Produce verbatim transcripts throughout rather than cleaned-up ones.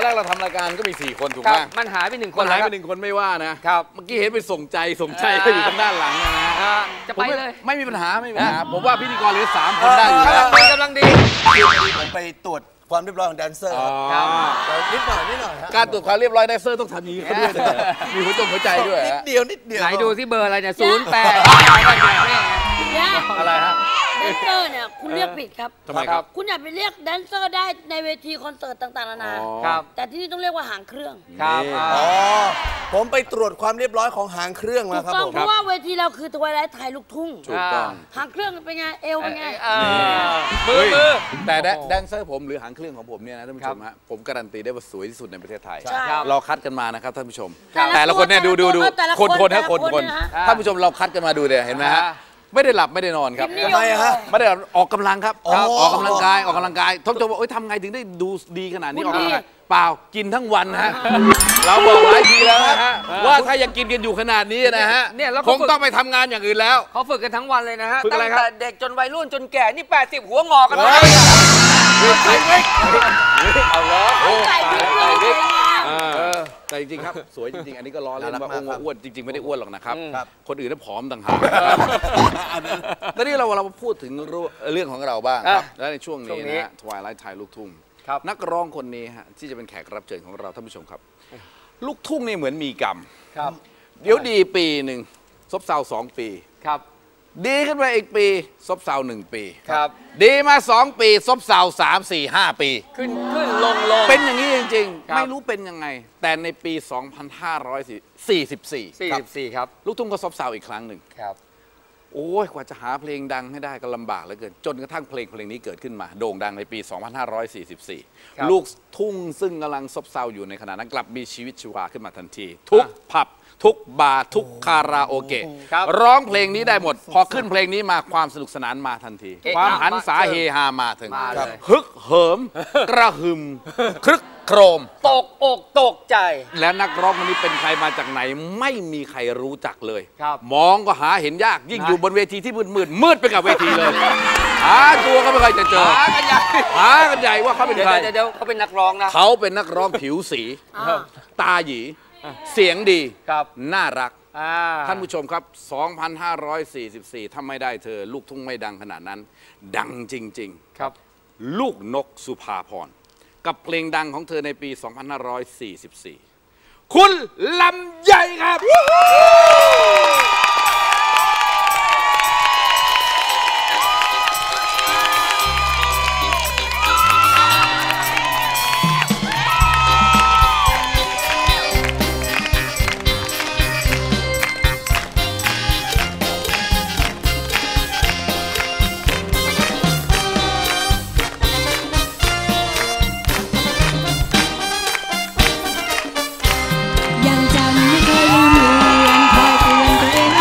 แรกเราทำรายการก็มีสี่คนถูกไหมมันหายไปหนึ่งคนมันหายไปหนึ่งคนไม่ว่านะครับเมื่อกี้เห็นไปส่งใจส่งใจก็อยู่ทางด้านหลังนะฮะจะไปเลยไม่มีปัญหาไม่มีปัญหาผมว่าพิธีกรเหลือสามคนได้อยู่แล้วกำลังดีผมไปตรวจความเรียบร้อยของแดนเซอร์นิดหน่อยนิดหน่อยการตรวจความเรียบร้อยแดนเซอร์ต้องทำนี้เขาด้วยมีหัวจงหัวใจด้วยนิดเดียวนิดเดียวไหนดูที่เบอร์อะไรเนี่ยศูนย์แปดอะไรฮะแดนเซอร์เนี่ยคุณเรียกผิดครับทำไมครับคุณอย่าไปเรียกแดนเซอร์ได้ในเวทีคอนเสิร์ตต่างๆนานาครับแต่ที่นี่ต้องเรียกว่าหางเครื่องครับอ๋อผมไปตรวจความเรียบร้อยของหางเครื่องมาครับผมเพราะว่าเวทีเราคือทวายไลท์ไทยลูกทุ่งถูกต้องหางเครื่องเป็นไงเอวเป็นไงมือมือแต่แดนเซอร์ผมหรือหางเครื่องของผมเนี่ยนะท่านผู้ชมฮะผมการันตีได้ว่าสวยที่สุดในประเทศไทยเราคัดกันมานะครับท่านผู้ชมแต่ละคนเนี่ยดูดูดูคนคนฮะคนคนท่านผู้ชมเราคัดกันมาดูเนี่ยเห็นไหมฮะไม่ได้หลับไม่ได้นอนครับทำไมฮะไม่ได้ออกกำลังครับออกกำลังกายออกกำลังกายท่านผู้ชมบอกเอ้ยทำไงถึงได้ดูดีขนาดนี้ออกกำลังกายเปล่ากินทั้งวันฮะเราบอกหลายทีแล้วนะฮะว่าถ้ายังกินกันอยู่ขนาดนี้นะฮะคงต้องไปทำงานอย่างอื่นแล้วเขาฝึกกันทั้งวันเลยนะฮะตั้งแต่เด็กจนวัยรุ่นจนแก่นี่แปดสิบหัวงอกันเลยเอาล้อใส่พริกเลยแต่จริงๆครับสวยจริงๆอันนี้ก็ล้อเล่นว่าองค์อ้วนจริงๆไม่ได้อ้วนหรอกนะครับคนอื่นน่ะผอมต่างหากตอนนี้เราเราพูดถึงเรื่องของเราบ้างและในช่วงนี้นะทวายไลท์ไทยลูกทุ่งนักร้องคนนี้ฮะที่จะเป็นแขกรับเชิญของเราท่านผู้ชมครับลูกทุ่งนี่เหมือนมีกรรมเดี๋ยวดีปีหนึ่งซบเซาสองปีครับดีขึ้นไปอีกปีซบเซาหนึ่งปีครับดีมาสองปีซบเซาสามสี่ห้าปีขึ้นขึ้นลงลงเป็นอย่างนี้จริงๆไม่รู้เป็นยังไงแต่ในปีสองพันห้าร้อยสี่สิบสี่สี่สิบสี่ครับลูกทุ่งก็ซบเซาอีกครั้งหนึ่งครับโอ้ยกว่าจะหาเพลงดังให้ได้ก็ลำบากเหลือเกินจนกระทั่งเพลงเพลงนี้เกิดขึ้นมาโด่งดังในปีสองพันห้าร้อยสี่สิบสี่ลูกทุ่งซึ่งกำลังซบเซาอยู่ในขณะนั้นกลับมีชีวิตชีวาขึ้นมาทันทีทุกผับทุกบาร์ทุกคาราโอเกะร้องเพลงนี้ได้หมดพอขึ้นเพลงนี้มาความสนุกสนานมาทันทีความหันษาเฮฮามาถึงฮึกเหิมกระหึ่มครึกโครมตกอกตกใจและนักร้องคนนี้เป็นใครมาจากไหนไม่มีใครรู้จักเลยมองก็หาเห็นยากยิ่งอยู่บนเวทีที่มืดมืดมืดไปกับเวทีเลยหาตัวก็ไม่เคยจะเจอหากันใหญ่หากันใหญ่ว่าเขาเป็นใครเดี๋ยวเขาเป็นนักร้องนะเขาเป็นนักร้องผิวสีตาหยีเสียงดีน่ารักท่านผู้ชมครับสองพันห้าร้อยสี่สิบสี่ถ้าไม่ได้เธอลูกทุ่งไม่ดังขนาดนั้นดังจริงๆครับลูกนกสุภาพรกับเพลงดังของเธอในปีสองพันห้าร้อยสี่สิบสี่คุณลำไยครับยังจำไม่เคยลืมเลือนคอยเตือนตัวเอง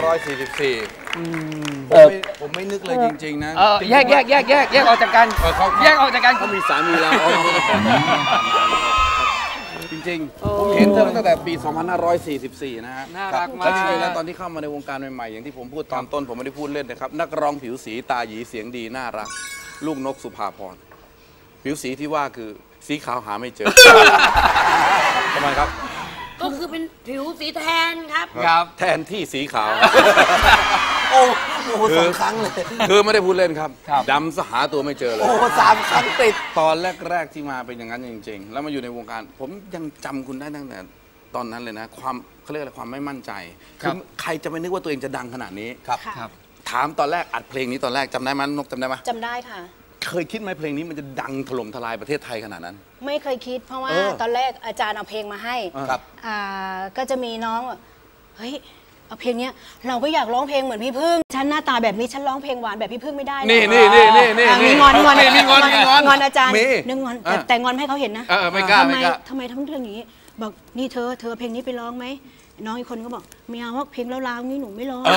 ร้อยสี่สิบสี่ผมไม่ผมไม่นึกเลยจริงๆนะเออแยกแยกแยกแยกแยกออกจากกันเออเขาแยกออกจากกันเขามีสามีแล้วจริงๆผมเห็นเธอตั้งแต่ปี สองพันห้าร้อยสี่สิบสี่ นะฮะน่ารักมากแล้วจริงๆแล้วตอนที่เข้ามาในวงการใหม่ๆอย่างที่ผมพูดตอนต้นผมไม่ได้พูดเล่นนะครับนักร้องผิวสีตาหยีเสียงดีน่ารักลูกนกสุภาพรผิวสีที่ว่าคือสีขาวหาไม่เจอทำไมครับก็คือเป็นผิวสีแทนครับครับแทนที่สีขาวโอ้โหสองครั้งเลยคือไม่ได้พูดเล่นครับครับดำสหาตัวไม่เจอเลยโอ้โหสามครั้งติดตอนแรกๆที่มาเป็นอย่างนั้นจริงๆ แล้วมาอยู่ในวงการ ผมยังจำคุณได้ตั้งแต่ตอนนั้นเลยนะ ความเขาเรียกอะไรความไม่มั่นใจครับใครจะไม่นึกว่าตัวเองจะดังขนาดนี้ครับครับถามตอนแรกอัดเพลงนี้ตอนแรกจำได้ไหมนกจำได้ไหมจำได้ค่ะเคยคิดไหมเพลงนี้มันจะดังถล่มทลายประเทศไทยขนาดนั้นไม่เคยคิด เพราะว่าเออตอนแรกอาจารย์เอาเพลงมาให้ครับอ่าก็จะมีน้องว่าเฮ้ยเอาเพลงเนี้ยเราก็อยากร้องเพลงเหมือนพี่พึ่งฉันหน้าตาแบบนี้ฉันร้องเพลงหวานแบบพี่พึ่งไม่ได้หรอกนี่นี่นี่นี่นี่อ่ามีงอนงอนนี่มีงอนมีงอนงอนอาจารย์มีนึกงอนแต่อ่ะแต่งอนไม่ให้เขาเห็นนะเออไม่กล้าทำไมไม่กล้าทำไมทำเรื่องอย่างนี้ บอกนี่เธอเธอเพลงนี้ไปร้องไหมน้องอีกคนก็บอกไม่เอาว่าเพลงแล้วลาวๆนี้หนูไม่ร้อง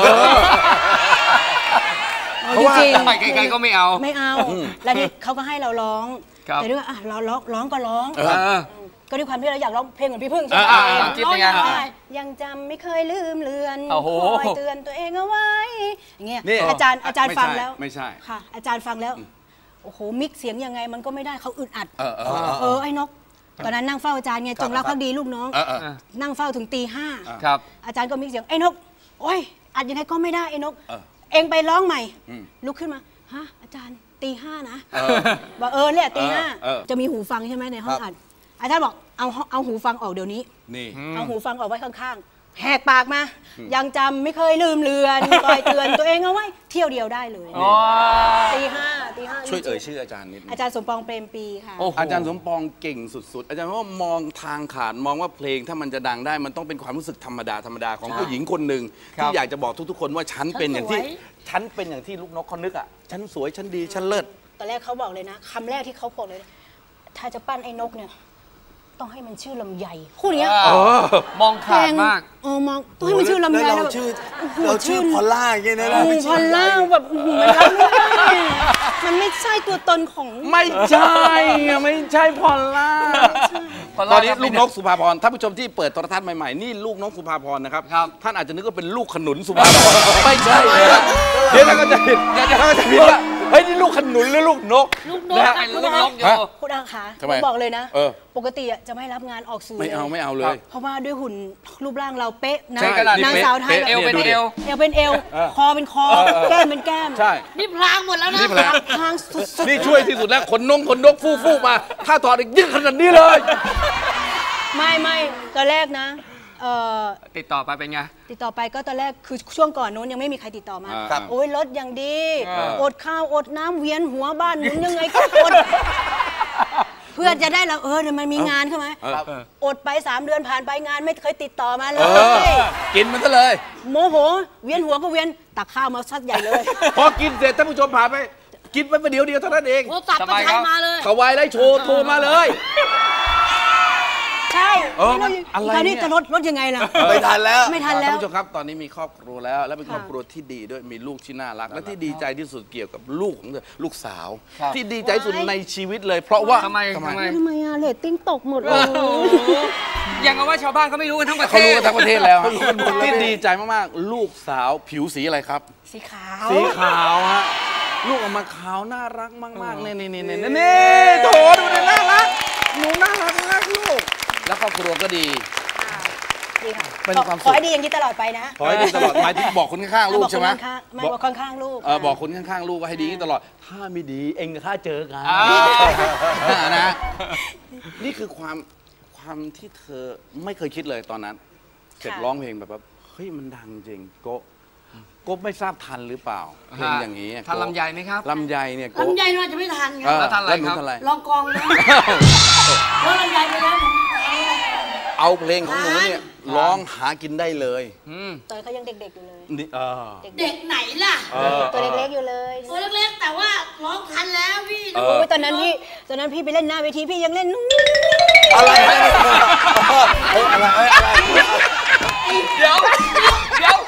เพราะว่าจริงๆไปไกลๆก็ไม่เอาไม่เอา แล้วนี่เขาก็ให้เราร้องครับแต่ด้วยว่าอ่ะเราร้องร้องก็ร้องเออก็ด้วยความที่เราอยากร้องเพลงเหมือนพี่พึ่งใช่ไหมอ่าอ่าอ่าคิดยังไงร้อยังจำไม่เคยลืมเลือนโอ้โหคอยเตือนตัวเองเอาไว้ อย่างเงี้ยนี่อาจารย์อาจารย์ไม่ฟังใช่แล้วไม่ใช่ค่ะ อาจารย์ฟังแล้ว โอ้โห มิกเสียงยังไงมันก็ไม่ได้เขาอึดอัดเออเออเออไอ้นก ตอนนั้นนั่งเฝ้าอาจารย์ไงจงรักภักดีลูกน้องเออเออนั่งเฝ้าถึงตีห้าครับอาจารย์ก็มิกเสียงไอ้นก โอ้ยอัดยังไงก็ไม่ได้ไอ้นกเออเองไปร้องใหม่อืมลุกขึ้นมา ฮะ อาจารย์ตีห้านะเออบอกเออเนี่ยตีห้าเออจะมีหูฟังใช่ไหมในห้องอัด อาจารย์บอกเอาเอาหูฟังออกเดี๋ยวนี้นี่เอาหูฟังออกไว้ข้างๆ แหกปากมา ยังจำไม่เคยลืมเลือนคอยเตือนตัวเองเอาไว้ เที่ยวเดียวได้เลยอ๋อตีห้าตีห้าช่วยเอ่ยชื่ออาจารย์นิดนึงอาจารย์สมปองเปรมปรีค่ะโอ้โหอาจารย์สมปองเก่งสุดๆ อาจารย์ว่ามองทางขาดมองว่าเพลงถ้ามันจะดังได้มันต้องเป็นความรู้สึกธรรมดาธรรมดาของผู้หญิงคนหนึ่งครับที่อยากจะบอกทุกๆ คนว่าฉันเป็นอย่างที่ฉันสวยฉันเป็นอย่างที่ลูกนกเขานึกอ่ะฉันสวยฉันดีฉันเลิศตอนแรกเขาบอกเลยนะคำแรกที่เขาบอกเลย ถ้าจะปั้นไอ้นกเนี่ย ต้องให้มันชื่อลำไยพูดอย่างเงี้ยมองขาดมากเออมองต้องให้มันชื่อลำไยแล้วแล้วเราแบบชื่อโอ้โหเราชื่อพอลล่าอย่างเงี้ยนะโอ้โหพอลล่าแบบอื้อหือมันรับไม่ได้มันไม่ใช่ตัวตนของไม่ใช่อะไม่ใช่พอลล่าพอลล่าตอนนี้ครับลูกนกสุภาพรท่านผู้ชมที่เปิดโทรทัศน์ใหม่ๆนี่ลูกนกสุภาพรนะครับครับท่านอาจจะนึกว่าเป็นลูกขนุนสุภาพรไม่ใช่นะเดี๋ยวท่านก็จะผิดเดี๋ยวท่านก็จะผิดว่าเฮ้ยนี่ลูกขนุนหรือลูกนกลูกนกนะฮะครับลูลูกกนนกกอยู่คุณอาคะทำไมผมบอกเลยนะเออปกติอะจะไม่รับงานออกสื่อไม่เอาลยไม่เอาเลยเพราะว่าด้วยหุ่นรูปร่างเราเป๊ะนะใช่นางสาวไทยเป๊ะเอวเป็นเอวเอวเป็นเอวเออคอเป็นคอ แก้มเป็นแก้มใช่นี่พลางหมดแล้วนะนี่พลางทางสุดนี่ช่วยที่สุดแล้วขนนงขนนกฟู่ฟู่มา ถ้าถอดอีกยิ่งขนาดนี้เลยๆไม่ไม่ตอนแรกนะเอ่อติดต่อไปเป็นไงติดต่อไปก็ตอนแรกคือช่วงก่อนนู้นยังไม่มีใครติดต่อมาอ่าครับโอ้ยรถอย่างดีอ่าอดข้าวอดน้ำเวียนหัวบ้านหมุนยังไงก็อด เพื่อจะได้เราเออเดี๋ยวมันมีงานใช่ไหมเอออดไปสามเดือนผ่านไปงานไม่เคยติดต่อมาเลเออย กินมันซะเลยโมโห เวียนหัวก็เวียนตักข้าวมาซัดใหญ่เลยพอกินเสร็จท่านผู้ชมผ่านไป กินไปประเดี๋ยวเดียวเท่านั้นเองโทรศัพท์ก็ใช้มาเลยถวายไล่โชว์โทรมาเลยใช่เออมันอะไรคราวนี้เนี่ยจะลดลดยังไงล่ะไม่ทันแล้วไม่ทันแล้วท่านผู้ชมครับตอนนี้มีครอบครัวแล้ว และเป็นค่ะครอบครัวที่ดีด้วยมีลูกที่น่ารัก และที่ดีใจที่สุดเกี่ยวกับลูกของเธอลูกสาวครับที่ดีใจที่สุดในชีวิตเลย เพราะว่าทำไมทำไมทำไมอะเรตติ้งตกหมดเลโอ้ยโหยังเอาว่าชาวบ้านเขาไม่รู้กันทั้งประเทเขารู้ศกันทั้งประเทศแล้วฮะที่ดีใจมากๆ ลูกสาวผิวสีอะไรครับสีขาวสีขาวฮะลูกออกมาขาวน่ารักมากๆนี่นี่นี่นี่นี่โถดูดิน่ารักหนูน่ารักมากลูกแล้วครอบครัวก็ดีดีค่ะเป็นความสุขขอให้ดีอย่างนี้ตลอดไปนะขอให้ดีตลอดหมายถึงบอกคนข้างๆลูกใช่ไหมบอกคนข้างๆไม่บอกข้างๆลูกเออบอกคนข้างๆลูกว่าให้ดีตลอดถ้าไม่ดีเองกับข้าเจอกันอ่านะนี่คือความความที่เธอไม่เคยคิดเลยตอนนั้น เสร็จร้องเพลงแบบว่าเฮ้ยมันดังจริงโกะโกะไม่ทราบทันหรือเปล่าเพลงอย่างนี้ทันลำไยไหมครับลำไยเนี่ยโกะลำไยน่าจะไม่ทันคเอรับอแล้วทันอะไรครับแล้วหนูทันอะไรลองกองนะแล้วลำไยไปแล้วผมเอาเพลงของหนูเนี่ยร้องหากินได้เลยอืมตอนเขายังเด็กๆอยู่เลยนี่เออเด็กไหนล่ะเออตัวเล็กๆอยู่เลยตัวเล็กๆแต่ว่าร้องทันแล้วพี่เอโอ้ยตอนนั้นพี่ตอนนั้นพี่ไปเล่นหน้าเวทีพี่ยังเล่นนุ่มอะไรอะไรเฮ้ยอะไรเฮ้ยอะไรเดี๋ยว เดี๋ยว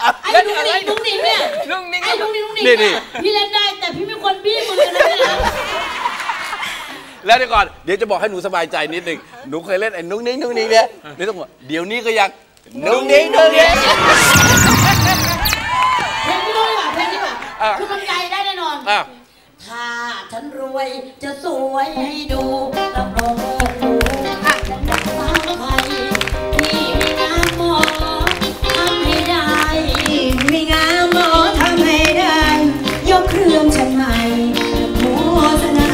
ไอ้ลุงนิ่งลุงนิ่งเนี่ยลุงนิ่งไอ้ลุงนิ่งลุงนิ่งนี่นี่พี่เล่นได้แต่พี่ไม่ควรบี้มือนะเนี่ยแล้วเดี๋ยวก่อนเดี๋ยวจะบอกให้หนูสบายใจนิดหนึ่งหนูเคยเล่นไอ้นุ้งนิ้งนุ้งนิ้งเนี่ยไม่ต้องบอกเดี๋ยวนี้ก็ยังนุ้งนิ้งนุ้งนิ้งเพลงนี้ด้วยว่ะเพลงนี้ว่ะอ่ะคือมันใจได้แน่นอนอ่ะถ้าฉันรวยจะสวยให้ดูรับรองว่าดูฉันรักษาใครที่มีงานหมอทำให้ได้มีงามหมอทำให้ได้ ยกเครื่องฉันใหม่โฆษณา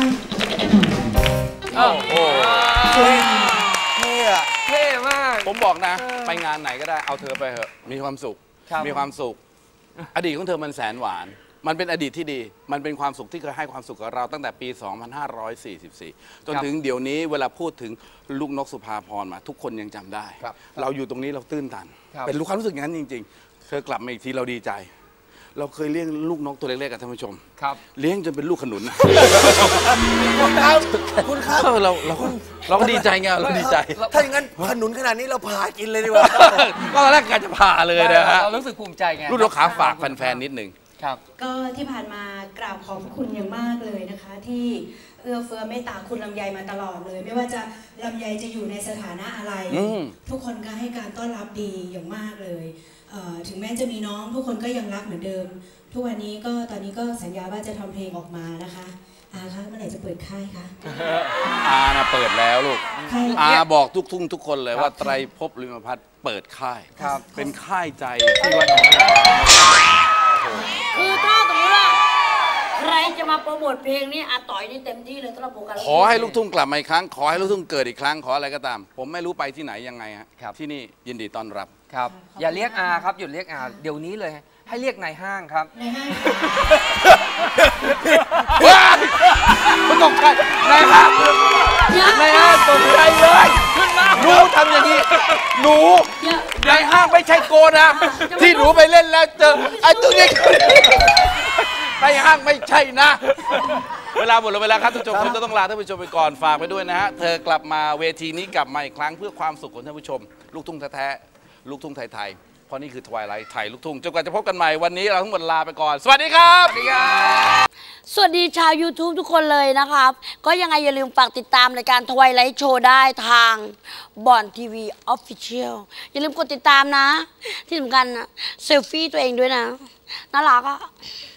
โอ้โหเท่อะเท่มากผมบอกนะ ไปงานไหนก็ได้เอาเธอไปเถอะมีความสุขครับมีความสุข อดีตของเธอมันแสนหวาน มันเป็นอดีตที่ดี มันเป็นความสุขที่เคยให้ความสุขกับเราตั้งแต่ปี สองพันห้าร้อยสี่สิบสี่ จนถึงเดี๋ยวนี้เวลาพูดถึงลูกนกสุภาพรมา ทุกคนยังจำได้ครับเราอยู่ตรงนี้เราตื้นตันครับเป็นรู้ความรู้สึกอย่างนั้นจริง ๆ เธอกลับมาอีกทีเราดีใจ เราเคยเลี้ยงลูกนกตัวเล็กๆกับท่านผู้ชมครับเลี้ยงจนเป็นลูกขนุนนะครับคุณครับเออเราเราเราก็ดีใจไงเราดีใจถ้าอย่างนั้นขนุนขนาดนี้เราพากินเลยดีกว่าก็ตอนแรกการจะพาเลยนะฮะเรารู้สึกภูมิใจไงลูกนกขาฝากแฟนๆนิดหนึ่งครับก็ที่ผ่านมากราบขอบพระคุณอย่างมากเลยนะคะ ที่เอื้อเฟื้อเมตตาคุณลำไยมาตลอดเลย ไม่ว่าจะลำไยจะอยู่ในสถานะอะไรอืมทุกคนก็ให้การต้อนรับดีอย่างมากเลยเอ่อถึงแม้จะมีน้องทุกคนก็ยังรักเหมือนเดิม ทุกวันนี้ก็ตอนนี้ก็สัญญาว่าจะทำเพลงออกมานะคะอาคะเมื่อไหร่จะเปิดค่ายคะอานะเปิดแล้วลูกค่ายอาบอกทุกทุ่งทุกคนเลยครับว่าไตรภพลิมพัฒน์เปิดค่ายครับเป็นค่ายใจที่วัดคือถ้าสมมติว่าใครจะมาโปรโมทเพลงนี้อาต่อยนี่เต็มที่เลยสำหรับวงการขอให้ลูกทุ่งกลับมาอีกครั้ง ขอให้ลูกทุ่งเกิดอีกครั้ง ขออะไรก็ตาม ผมไม่รู้ไปที่ไหนยังไงฮะครับที่นี่ยินดีต้อนรับครับ อย่าเรียกอาครับ หยุดเรียกอา เดี๋ยวนี้เลย ให้เรียกนายห้างครับในห้างว้ายมันตกใจนายฮะนายฮะตกใจเลยขึ้นมาหนูทำอย่างนี้ หนูนายห้างไม่ใช่โกนะ ที่หนูไปเล่นแล้วเจอไอ้ตัวนี้นายห้างไม่ใช่นะ เวลาหมดแล้วเวลาครับท่านผู้ชมผมจะต้องลาท่านผู้ชมไปก่อนฝากไปด้วยนะฮะ เธอกลับมาเวทีนี้กลับมาอีกครั้งเพื่อความสุขของท่านผู้ชม ลูกทุ่งแท้ๆลูกทุ่งไทยๆเพราะนี่คือทวายไลท์ไทยลูกทุ่งจนกว่าจะพบกันใหม่วันนี้เราทั้งหมดลาไปก่อน สวัสดีครับสวัสดีครับสวัสดีชาว YouTube ทุกคนเลยนะครับ ก็ยังไงอย่าลืมฝากติดตามรายการทวายไลท์โชว์ได้ทางบอนทีวีออฟฟิเชียลอย่าลืมกดติดตามนะ ที่สำคัญนะเซลฟี่ตัวเองด้วยนะ น่ารักอ่ะ